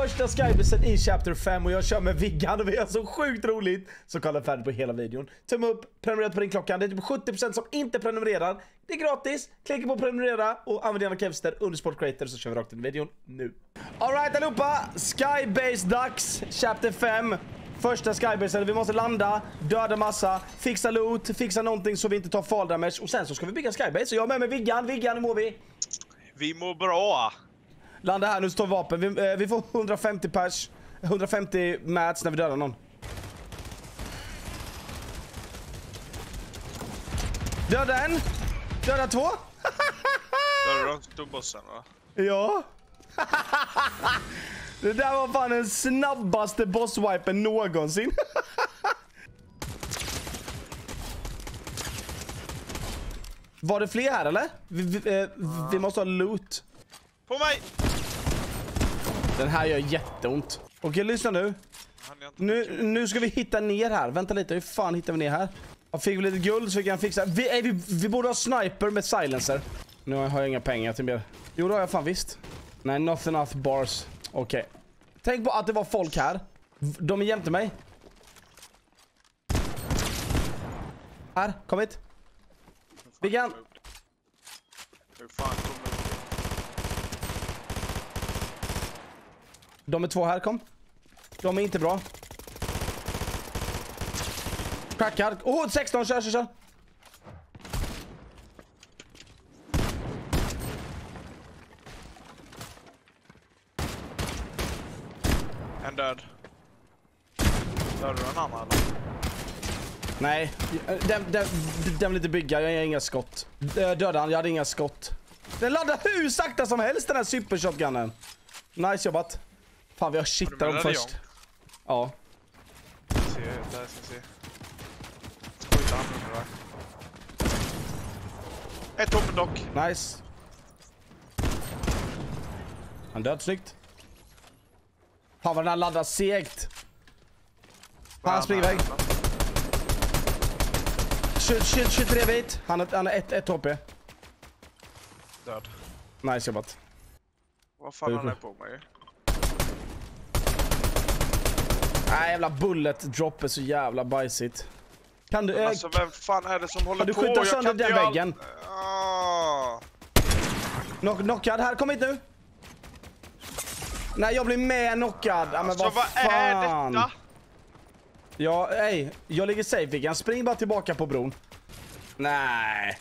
första Skybasen i Chapter 5 och jag kör med Viggan och vi har så sjukt roligt. Så kolla färdigt på hela videon. Tumme upp, prenumerera på din klockan. Det är typ 70% som inte prenumererar. Det är gratis. Klicka på prenumerera och använd gärna Kevster under Sport Creator så kör vi rakt in i videon nu. Alright allihopa, Skybase dags, Chapter 5. Första Skybasen, vi måste landa, döda massa, fixa loot, fixa någonting så vi inte tar fall damage. Och sen så ska vi bygga Skybase. Så jag är med Viggan. Viggan, hur mår vi? Vi mår bra. Landa här, nu står vapen. Vi får 150 pers, 150 mats när vi dödar någon. Döda en. Döda två. Dödar du de storbossen va? Ja. Det där var fan den snabbaste bosswipen någonsin. Var det fler här eller? Vi måste ha loot. På mig! Den här gör jätteont. Okej, lyssna nu. Nu ska vi hitta ner här. Vänta lite, hur fan hittar vi ner här? Jag fick lite guld så vi kan fixa. Vi borde ha sniper med silencer. Nu har jag inga pengar till mer. Jo, det har jag fan visst. Nej, not enough bars. Okej. Tänk på att det var folk här. De är jämte mig. Här, kom hit. Viggan. Hur fan kommer du? De är två här, kom. De är inte bra. Crackar. 16, kör. En död. Dödar du en annan eller? Nej, den vill inte bygga, jag har inga skott. Döda han, jag hade inga skott. Den laddar hur sakta som helst den här supershotgunnen. Nice jobbat. Fan, vi har shittat dem först. Ja. Se, där ska se. Skjuta han under där. Ett toppen dock. Nice. Han död, snyggt. Fan vad den här laddar segt. Han springer iväg. 23 bit. Han är ett HP. Död. Nice jobbat. Vad fan han är på mig? Nej, jävla bullet drop är så jävla bajsigt. Kan du... Alltså vem fan är det som håller på? Du skjuter sönder den väggen. Knockad, här, kom hit nu. Nej, jag blir med knockad. Ja, men vad fan? Är detta? Ja, ej, jag ligger safe, Viggan. Spring bara tillbaka på bron. Nej.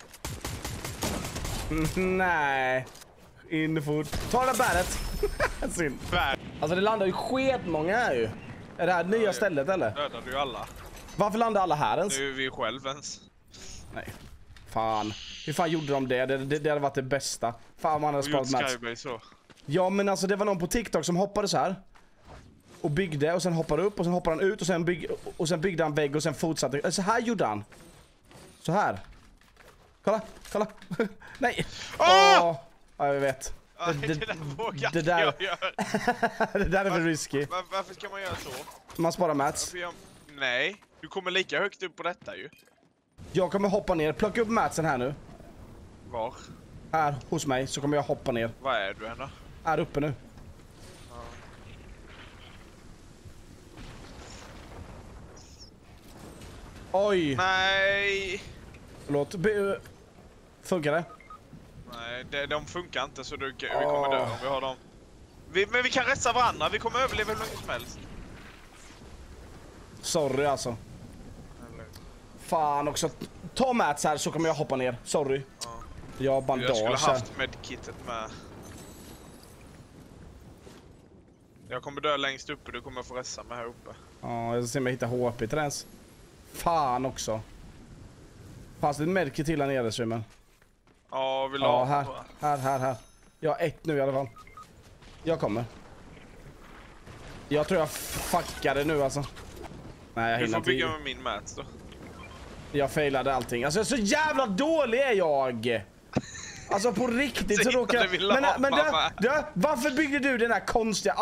Nej. Infot. Ta det bäret. Synd. Alltså det landar ju sketmånga här ju. Är det här nya stället eller? Dödar du alla. Varför landar alla här ens? Nu är vi själv ens. Nej. Fan. Hur fan gjorde de det? Det hade varit det bästa. Fan, man hade sparat mats. Ja, men alltså det var någon på TikTok som hoppade så här. Och byggde och sen hoppade upp och sen hoppade han ut och sen byggde han vägg och sen fortsatte. Så här gjorde han. Så här. Kolla. Nej. Åh! Ja, jag vet. Det där vågar det där, jag gör. det där är för risky. Varför ska man göra så? Man sparar mats. Nej, du kommer lika högt upp på detta ju. Jag kommer hoppa ner. Plocka upp matsen här nu. Var? Här hos mig så kommer jag hoppa ner. Var är du då? Här uppe nu. Oj. Nej. Förlåt. Funkar det? Nej, de funkar inte så vi kommer dö om vi har dem. Men vi kan rätta varandra, vi kommer överleva hur länge som helst. Sorry alltså. Fan också. Ta mats här så kommer jag hoppa ner. Sorry. Ja. Jag har bandage. Jag skulle haft medkitet med. Jag kommer dö längst uppe, du kommer få ressa mig här uppe. Ja, jag ska se om jag hittar HP till ens. Fan också. Fanns det ett medkit till här nere, streamen? Ja, vill ha. Här. Jag har ett nu i alla fall. Jag kommer. Jag tror jag fuckade nu alltså. Nej, jag hinner inte. Du får bygga med min mats då. Jag failade allting. Alltså så jävla dålig är jag. Alltså på riktigt så råkar men varför byggde du den här konstiga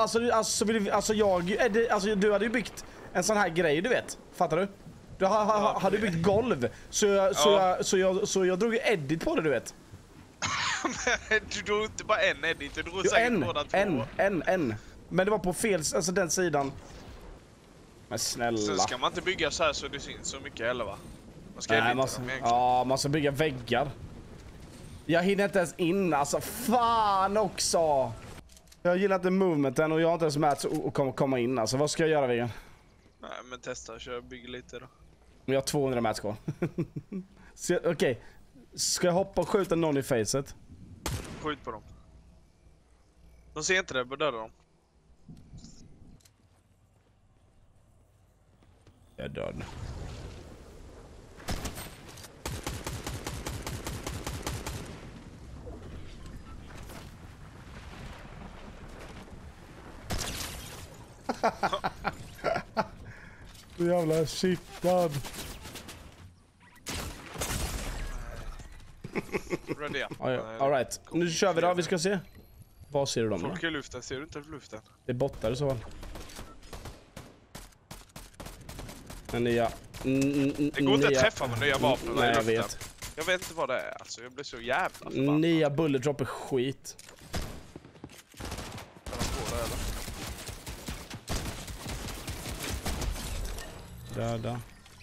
du hade ju byggt en sån här grej, du vet. Fattar du? Du hade byggt golv så jag drog ju edit på det, du vet. Du drog inte bara en edit, du drog säkert båda två. En. Men det var på fel, alltså den sidan. Men snälla. Sen ska man inte bygga så här så det syns så mycket heller, va? Man ska Nej, man ska bygga väggar. Jag hinner inte ens in, alltså fan också. Jag gillar inte movementen och jag har inte ens mats att komma in, alltså vad ska jag göra, Viggen? Nej, men testa, kör, bygg lite då. Jag har 200 mats kvar. Okej. Ska jag hoppa och skjuta någon i facet? Skjut på dem. De ser inte det, bör döda dem. Jag är död. Så jävla shittad. Ready up. All right. Nu kör vi då, vi ska se. Vad ser du dem då? Folk i luften, ser du inte luften? Det är bottar så. Men nya... Det går inte att träffa med nya vapen. Nej, jag vet. Jag vet inte vad det är, alltså jag blir så jävla förbannad. Nya bullet drop är skit. Kan man få det, eller? Döda.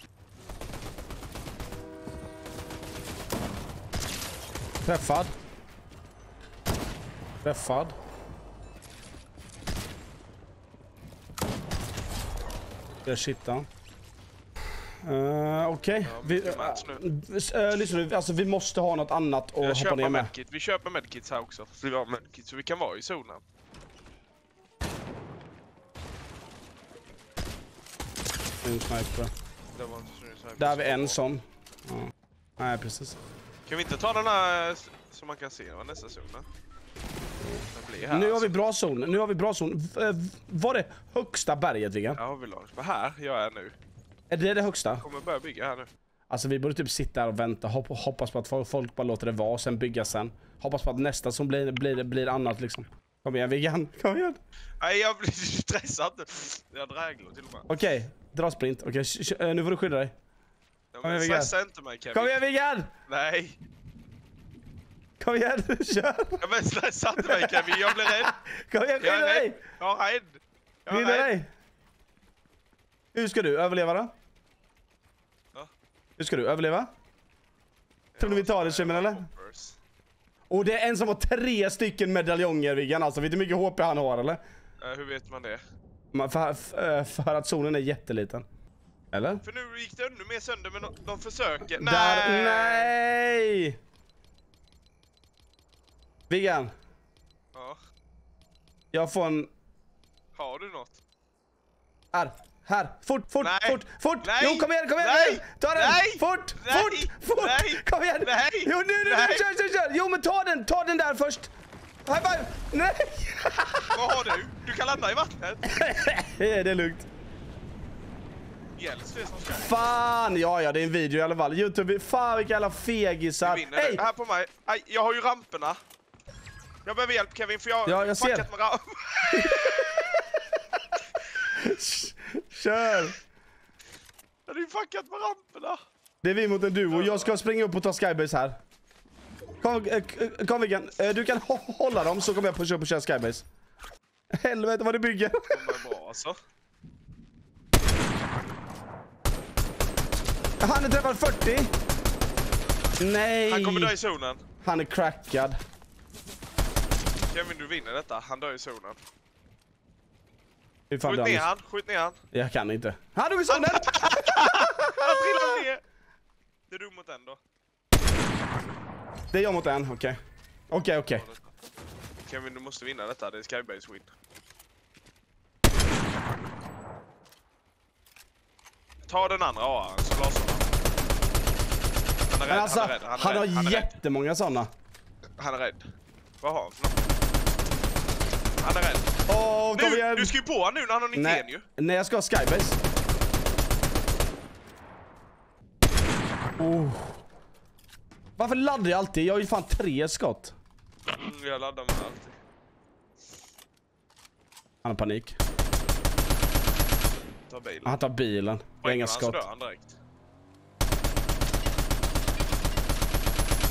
Träffad. Träffad. Jag shittar. Okej. Lyssna nu, alltså vi måste ha något annat att hoppa ner med. Medkit. Vi köper medkits här också. Så vi har medkits så vi kan vara i zonen. En sniper. Det var inte sniper. Där har vi en sån. Ja. Nej, precis. Kan vi inte ta den här som man kan se vad nästa zon är? Nu har vi bra zon. Nu har vi bra zon. Var det högsta berget, Viggen? Ja, vi långt. Vad här jag är nu. Är det högsta? Jag kommer börja bygga här nu. Alltså vi borde typ sitta här och vänta. Hoppas på att folk bara låter det vara och sen bygga sen. Hoppas på att nästa som blir annat liksom. Kom igen, Viggen. Kom igen. Nej, jag blir stressad. Jag dräglar till och med. Okej, dra sprint. Okej, nu får du skydda dig. Ja, men stressa inte mig, Kevin. Kom igen, Viggen! Nej. Kom igen, kör! Ja, men stressa inte mig, Kevin. Jag blir rädd. Kom igen, skydda dig! Jag är rädd. Skydda dig! Hur ska du överleva då? Ja. Hur ska du överleva? Tror du vi tar det, Kimmen, eller? Och det är en som har 3 stycken medaljonger, Viggen. Alltså, vet du hur mycket HP han har, eller? Hur vet man det? För att zonen är jätteliten. Eller? För nu gick det ännu mer sönder, men de försöker. Nej! Nej! Viggen. Ja. Jag får en... Har du något? Här. Fort! Nej. Jo, kom igen! Nej. Ta den! Nej. Fort! Nej. Kom igen! Nej. Jo, nu, kör! Jo, men ta den där först! High five! Nej! Vad har du? Du kan landa i vattnet. Det är lugnt. Gälls det som ska. Fan! Ja, det är en video i alla fall. YouTube, fan vilka jävla fegisar. Hej! Här på mig. Aj, jag har ju ramperna. Jag behöver hjälp, Kevin, för jag har fuckat med ramp. Kör! Jag har ju fuckat med ramperna. Det är vi mot en duo. Jag ska springa upp och ta skybase här. Kom Viggen. Du kan hålla dem så kommer jag pusha upp och köra skybase. Helvete vad du bygger. De är bra alltså. Han är träffad 40. Nej. Han kommer dö i zonen. Han är crackad. Kevin, du vinner detta. Han dör i zonen. Skjut ner han. Jag kan inte. Han dog i zonen. Han trillar ner. Det är du mot en då. Det är jag mot en, okej. Kevin, du måste vinna detta. Det är skybase win. Ta den andra A, så lasar han. Han är rädd, alltså, han är rädd. Han har jättemånga sådana. Han är rädd. Vad har han för något? Han är rädd. Kom igen. Du ska ju på han nu när han har 91 ju. Nej, jag ska ha skybase. Varför laddar jag alltid? Jag har ju fan 3 skott. Jag laddar med alltid. Han har panik. Ta bilen. Han tar bilen. Jag har inga skott. Så dör han direkt.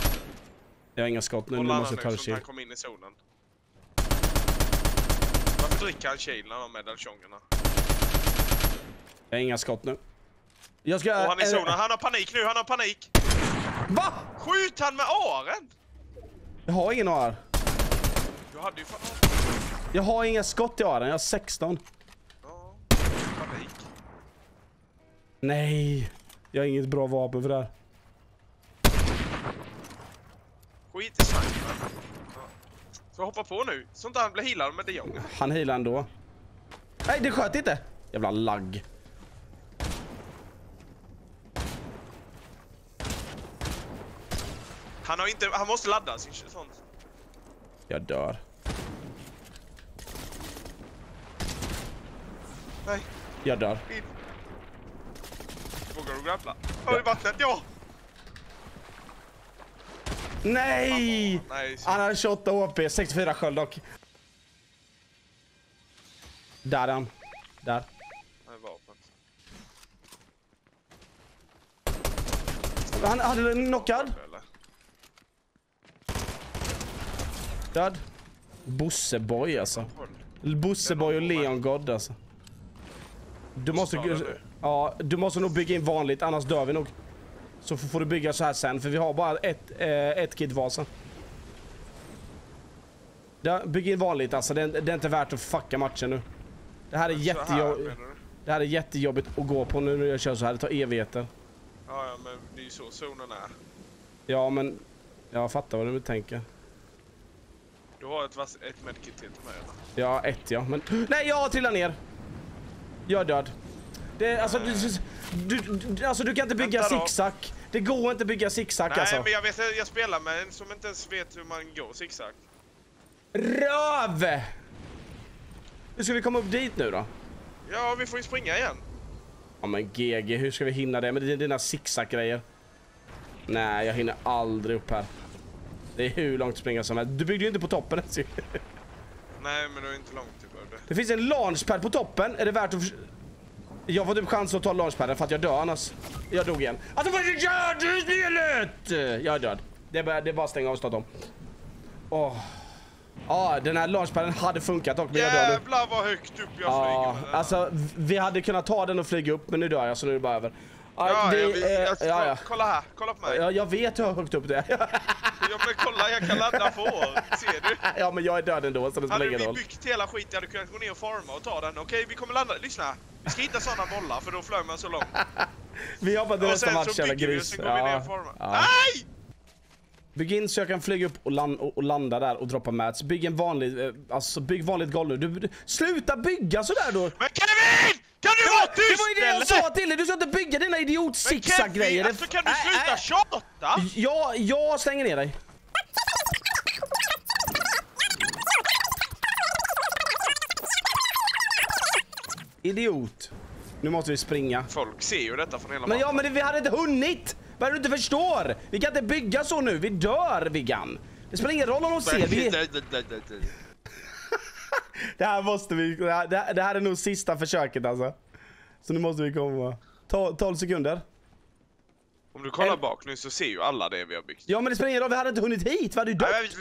Jag har inga skott nu. Nu måste jag ta det. Han kom in i zonen. Varför dricker han kilen av medaljongerna. Jag har inga skott nu. Jag ska... Och han är zonen, han har panik nu, han har panik. Va? Skjut han med aren! Jag har ingen AR. Du hade ju fan... Jag har inga skott i ARen, jag har 16. Ja, panik. Nej, jag har inget bra vapen för det här. Skit i sniper. Ja. Så hoppa på nu, sånt han blir healad med de Jong. Han healar ändå. Nej, det sköt inte. Jävla lagg. Han måste ladda sin sånt. Jag dör. Nej. Jag dör. In. Vågar du grappla? Åh, i vattnet, ja! Nej! Nej, Han hade 28 HP, 64 sköld dock. Där är han. Där. Nej, vapen. Han hade en knockad. Död. Bosseboy alltså. Bosseboy och Leon God alltså. Du måste nog bygga in vanligt, annars dör vi nog. Så får du bygga så här sen, för vi har bara ett kit var sen. Bygg in vanligt alltså, det är inte värt att fucka matchen nu. Det här är jättejobbigt att gå på nu när jag kör så här, det tar evigheter. Ja, men det är ju så zonen är. Ja, men jag fattar vad du tänker. Du har ett medkit till med eller? Ja, ja, men... Nej, jag trillar ner! Jag är död. Det, alltså, du kan inte bygga zigzag. Det går inte att bygga zigzag alltså. Nej, men jag spelar med en som inte ens vet hur man går zigzag. Röv! Hur ska vi komma upp dit nu då? Ja, vi får ju springa igen. Ja men GG, hur ska vi hinna det med dina zigzag-grejer? Nej, jag hinner aldrig upp här. Det är hur långt springa som helst. Du byggde ju inte på toppen ens. Nej, men det är inte långt typ. Det finns en launchpad på toppen. Är det värt att... Jag får typ chans att ta launchpaden för att jag dör annars. Jag dog igen. Alltså vad gör du spelet? Jag är död. Det är bara att stänga av starten. Ja, den här launchpaden hade funkat dock, men jag dör nu. Jävlar vad högt upp jag flyger med den. Alltså vi hade kunnat ta den och flyga upp, men nu dör jag så nu är det bara över. Kolla här, kolla på mig. Ja, jag vet hur högt upp det är. Ja men kolla, jag kan ladda på. Ser du? Ja men jag är död ändå så det spelar ingen roll. Hade vi byggt hela skiten, jag hade kunnat gå ner och farma och ta den. Okej, vi kommer landa, lyssna. Vi ska hitta sådana bollar för då flög man så långt. Vi hoppar till nästa match eller gris. Och sen går vi ner och farma. Ja. Nej! Bygg in så jag kan flyga upp och landa där och droppa mats. Bygg en vanlig, alltså bygg vanligt golv nu. Sluta bygga sådär då! Men Kevin! Kan du vara tyst? Det var ju det jag sa till dig, du ska inte bygga dina idiot zigzag-grejer. Alltså kan du sluta tjata? Ja, jag slänger ner dig. Idiot. Nu måste vi springa. Folk ser ju detta från hela men ja, men vi hade inte hunnit. Vad du inte förstår? Vi kan inte bygga så nu. Vi dör, Viggan. Det spelar ingen roll om de ser. Det här måste vi... Det här är nog sista försöket alltså. Så nu måste vi komma. 12 sekunder. Om du kollar bak nu så ser ju alla det vi har byggt. Ja, men det spelar ingen roll. Vi hade inte hunnit hit. Vad hade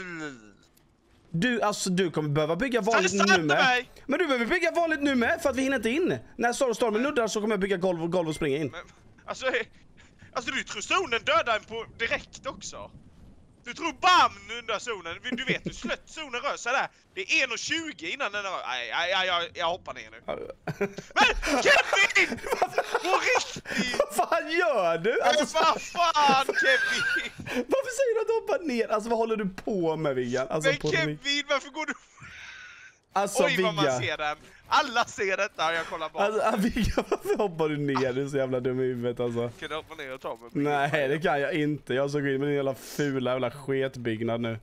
du dött? Du kommer behöva bygga vanligt nu med. Men du behöver bygga vanligt nu med för att vi hinner inte in. När stormen nuddar så kommer jag bygga golv och springa in. Men, alltså du tror zonen dödar en på direkt också. Du tror bam under zonen. Du vet hur slött zonen rör sig där. Det är 1:20 innan den rör. Nej, jag hoppar ner nu. Men Kevin! På riktigt! Vad fan gör du? Alltså, vad fan Kevin? Varför säger du att du hoppar ner? Alltså vad håller du på med, Viggan? Alltså, men Kevin, varför går du... Alltså, oj vad man ser den. Alla ser detta och jag kollar bak. Alltså Viggan, varför hoppar du ner? Du är så jävla dum i huvudet alltså. Kan du hoppa ner och ta mig? Nej, det kan jag inte. Jag såg in med din jävla fula jävla sketbyggnad nu.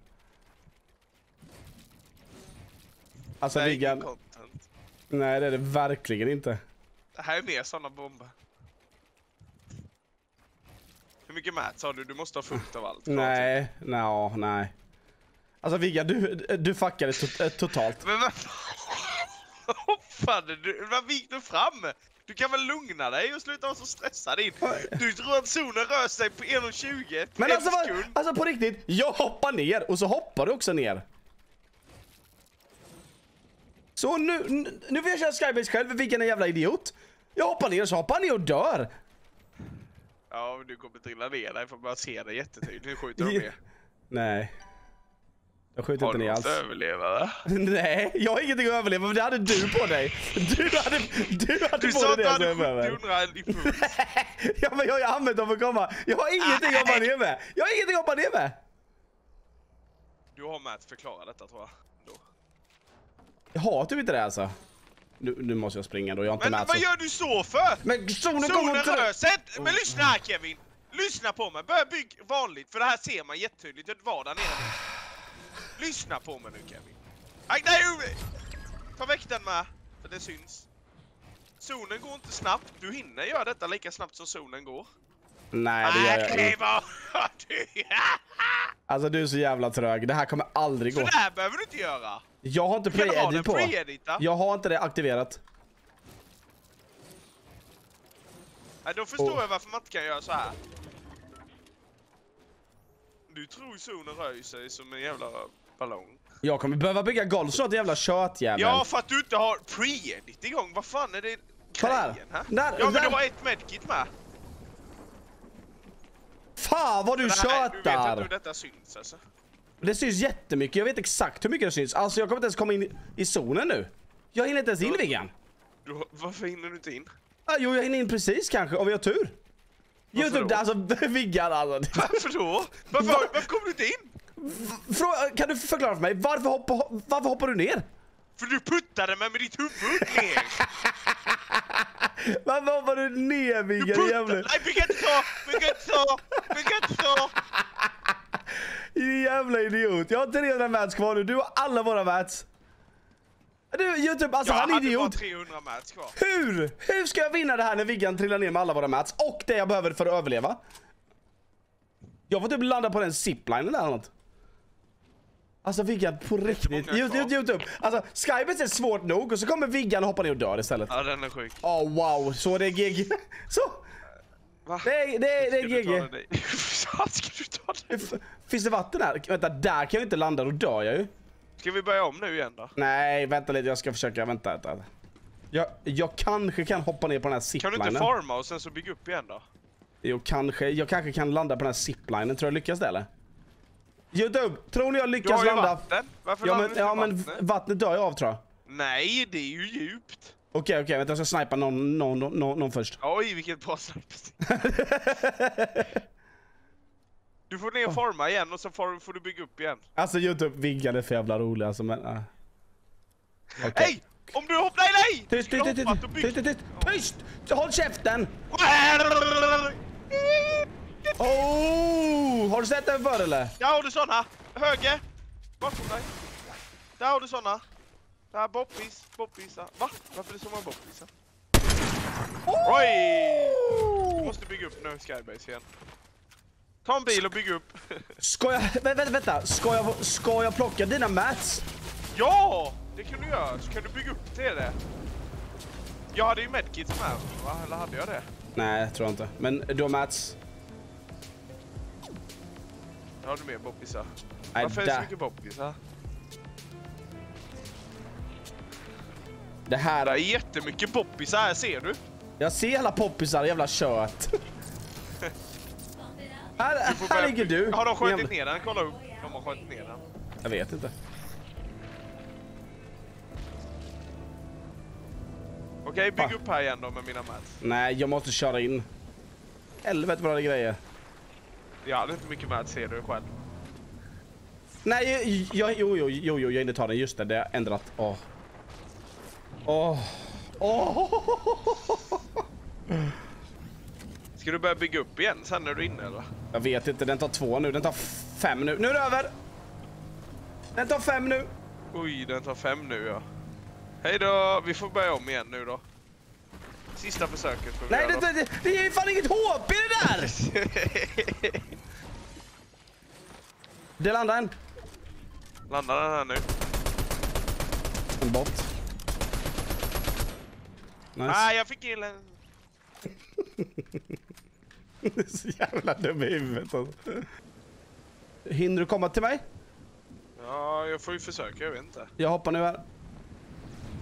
Alltså Viggan. Nej, det är det verkligen inte. Det här är mer sådana bomber. Hur mycket mats har du? Du måste ha fullt av allt. Nej. Alltså Viggan, du fuckade totalt. Men vad hoppade du? Vad gick du fram? Du kan väl lugna dig och sluta vara så stressad in. Du tror att zonen rör sig på 1:20. Men alltså på riktigt, jag hoppar ner och så hoppar du också ner. Så nu vill jag köra Skybase själv, vilken jävla idiot. Jag hoppar ner så hoppar han ner och dör. Ja, du kommer trilla ner där för att bara se det jättetydligt. Nu skjuter de ner. Nej. Jag skjuter inte ner alls. Har du överleva det? Nej, jag har ingenting att överleva, men det hade du på dig. Du hade Du på sa dig att det. du hade 700 i puls. Ja, men jag har ju använt dem för att komma. Jag har ingenting att hoppa ner med. Jag har ingenting att hoppa ner med. Du har med att förklara detta, tror jag. Då. Jag har typ inte det alltså. Nu måste jag springa då, jag har inte Men med vad så. gör du så för? Men zonen Zonen rör sig. Oh. Men lyssna här, Kevin. Lyssna på mig. Börja bygga vanligt, för det här ser man jättetydligt. Det var där nere. Lyssna på mig nu, Kevin. Nej, ta väck den med, för det syns. Zonen går inte snabbt. Du hinner göra detta lika snabbt som zonen går. Nej, det gör jag inte. Du. Alltså du är så jävla trög. Det här kommer aldrig gå. Så det här behöver du inte göra. Jag har inte pre-edit på. Jag har inte det aktiverat. Nej, då förstår jag varför man inte kan göra så här. Du tror zonen rör sig som en jävla ballong. Jag kommer behöva bygga golv snart, jävla kötjävel. Ja, för att du inte har pre-edit igång. Vad fan är det Kolla grejen här. här? Ja, men du har ett medkit med. Fan vad du Du vet inte tjötar. hur detta syns alltså. Det syns jättemycket, jag vet exakt hur mycket det syns. Alltså jag kommer inte ens komma in i zonen nu. Jag hinner inte ens in, Viggan. Varför hinner du inte in? Ah, jo, jag hinner in precis kanske, om vi har tur. YouTube, då? alltså Viggan alltså. Varför då? Varför kommer du inte in? Kan du förklara för mig, varför hoppar du ner? För du puttade mig med ditt huvud ner. Varför hoppar du ner, Viggan? Du puttade. Jävla... Nej, vi kan inte ta. Jävla idiot. Jag har 300 mats kvar nu, du har alla våra mats. Du, YouTube, alltså han är idiot. 300 mats kvar. Hur ska jag vinna det här när Viggan trillar ner med alla våra mats och det jag behöver för att överleva? Jag får typ landa på den ziplinen eller något. Alltså Viggan, på riktigt. YouTube, alltså Skybase är svårt nog och så kommer Viggan hoppa ner och dö istället. Ja, den är sjuk. Oh wow, så det är GG. Så. Va? Det är GG. Ska du ta det? Finns det vatten här? Vänta, där kan jag inte landa, då dör jag ju. Ska vi börja om nu igen då? Nej, vänta lite, jag ska försöka, vänta. Jag kanske kan hoppa ner på den här ziplinen. Kan du inte farma och sen så bygga upp igen då? Jo, kanske. Jag kanske kan landa på den här ziplinen. Tror jag lyckas det eller? YouTube, tror ni jag lyckas landa? Du har ju landa? vatten. Varför Ja, landar men, du ja, inte men vattnet dör jag av tror jag. Nej, det är ju djupt. Okej, vänta, jag ska snipa någon först. Oj, vilket bra sniper. Du får ner forma igen och så får du bygga upp igen. Alltså YouTube, Viggan är för jävla rolig alltså, men... Okay. Hej! Om du hoppar... Nej! Tyst! Håll käften! Oh! Har du sett den förr eller? Där har du såna! Höger! Bakom dig! Där har du såna! Där, boppis! Va? Varför är det så många boppisar? Oj! Du måste bygga upp nu, Skybase igen. Ta en bil och bygga upp. Ska jag... Vänta. Ska jag plocka dina mats? Ja! Det kan du göra. Så kan du bygga upp till det. Jag hade ju medkits med, va? Eller hade jag det? Nej, tror jag inte. Men du har mats. Jag har du mer boppisar. Nej, Varför är det så mycket boppisar? Det här är jättemycket poppisar här, ser du? Jag ser alla poppisar, jävla kött. här ligger du. Har de skjutit ner den? Kolla upp. De har skjutit ner den. Jag vet inte. Okej, bygg upp här igen då med mina mats. Nej, jag måste köra in. Helvete bra grejer. Jag hade inte mycket mats, ser du själv. Nej, jo, jag hinner ta den. Just det är ändrat. Ska du börja bygga upp igen sen när du är inne eller? Jag vet inte, den tar 2 nu. Den tar 5 nu. Nu är det över! Den tar 5 nu. Oj, den tar 5 nu ja. Hej då, vi får börja om igen nu då. Sista försöket får vi Nej, göra det är ju fan inget HP i det där! Det landar en. Landar den här nu? En bot. Nice. Nej, jag fick in en... Det är så jävla dum i huvudet alltså. Hinner du komma till mig? Ja, jag får ju försöka, jag vet inte. Jag hoppar nu här.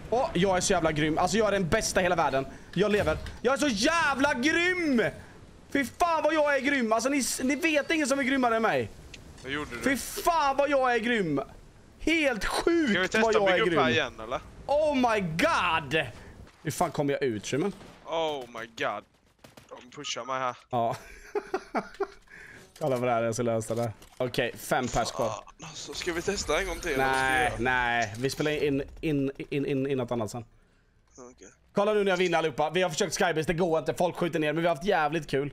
Åh, jag är så jävla grym. Alltså jag är den bästa i hela världen. Jag lever. Jag är så jävla grym! Fy fan vad jag är grym. Alltså ni vet ingen som är grymmare än mig. Vad gjorde du? Fy fan vad jag är grym. Helt sjukt vad jag är Ska vi testa att bygga upp här grym. igen eller? Oh my god! Hur fan kommer jag ut, Simon? Oh my god. De pushar mig här. Ja. Kolla på det här, jag ska lösa det. Okej, 5 pers kvar. Så ska vi testa en gång till? Nej. Vi spelar in något annat sen. Okay. Kolla nu när jag vinner allihopa. Vi har försökt skybase, det går inte. Folk skjuter ner, men vi har haft jävligt kul.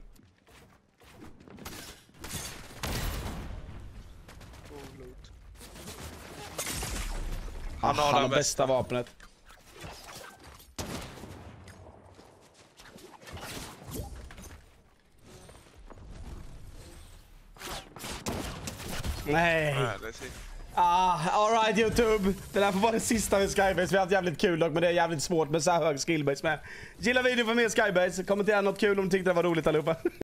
Han har det bästa vapnet. Nej. Alright YouTube. Det där får vara det sista med Skybase. Vi har haft jävligt kul dock, men det är jävligt svårt med så här hög skillbase med. Gilla videon för mer Skybase. Kommentera något kul om du tyckte det var roligt allihopa.